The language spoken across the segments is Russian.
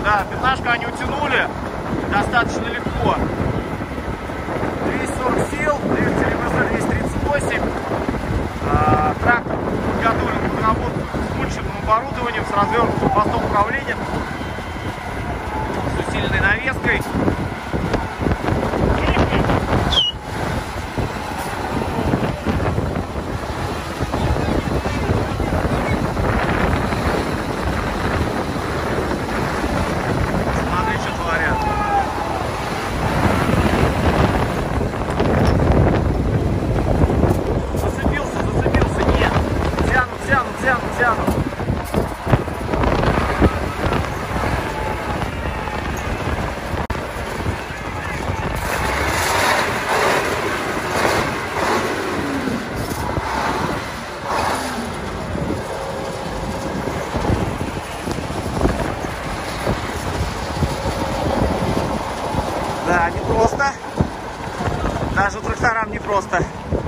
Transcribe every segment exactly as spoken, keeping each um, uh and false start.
Да, пятнашку они утянули достаточно легко. двести сорок сил, двигатель эм эс эр двести тридцать восемь. А, трактор подготовлен под работу с улучшенным оборудованием, с развернутым мостом управления, с усиленной навеской. Да, непросто. Даже тракторам непросто.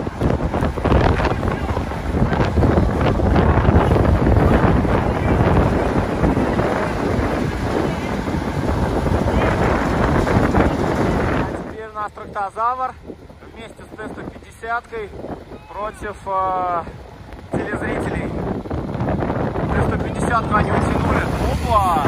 Теперь у нас трактозавр вместе с Т сто пятьдесят против э, телезрителей. Т сто пятьдесят они утянули. Опа!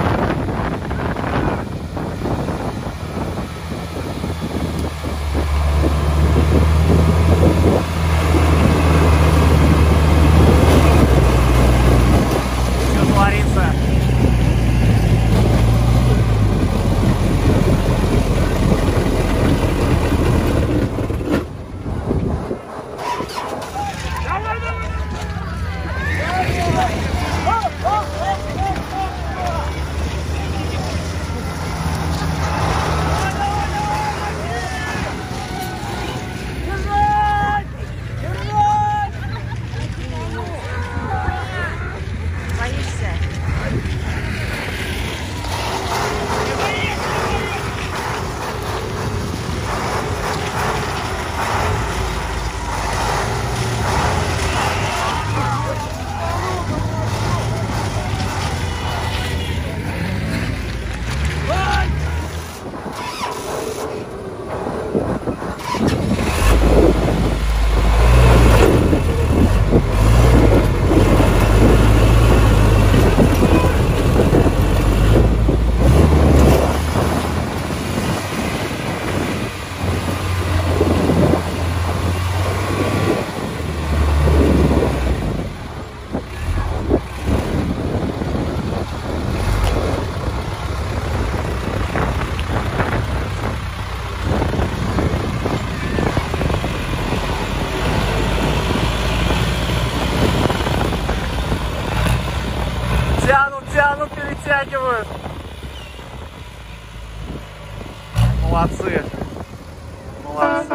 Тянут, тянут, перетягивают. Молодцы. Молодцы.